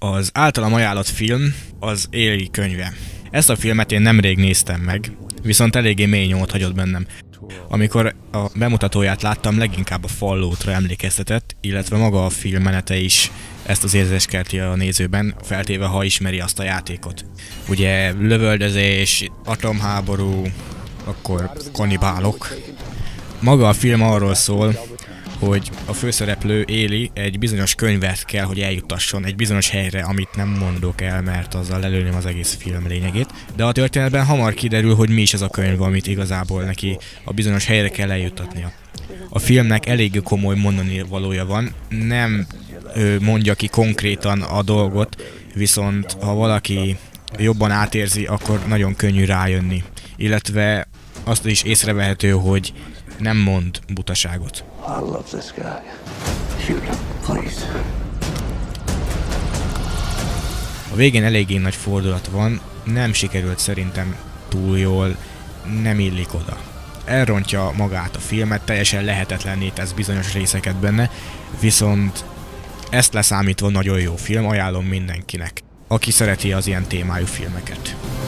Az általam ajánlott film az Eli könyve. Ezt a filmet én nemrég néztem meg, viszont eléggé mély nyomot hagyott bennem. Amikor a bemutatóját láttam, leginkább a Falloutra emlékeztetett, illetve maga a film menete is ezt az érzést kelti a nézőben, feltéve ha ismeri azt a játékot. Ugye lövöldözés, atomháború, akkor kannibálok. Maga a film arról szól, hogy a főszereplő Eli egy bizonyos könyvet kell, hogy eljuttasson egy bizonyos helyre, amit nem mondok el, mert azzal lelőném az egész film lényegét. De a történetben hamar kiderül, hogy mi is ez a könyv, amit igazából neki a bizonyos helyre kell eljuttatnia. A filmnek elég komoly mondani valója van, nem mondja ki konkrétan a dolgot, viszont ha valaki jobban átérzi, akkor nagyon könnyű rájönni. Illetve azt is észrevehető, hogy nem mond butaságot. A végén eléggé nagy fordulat van, nem sikerült szerintem túl jól, nem illik oda. Elrontja magát a filmet, teljesen lehetetlenné tesz bizonyos részeket benne, viszont ezt leszámítva nagyon jó film, ajánlom mindenkinek, aki szereti az ilyen témájú filmeket.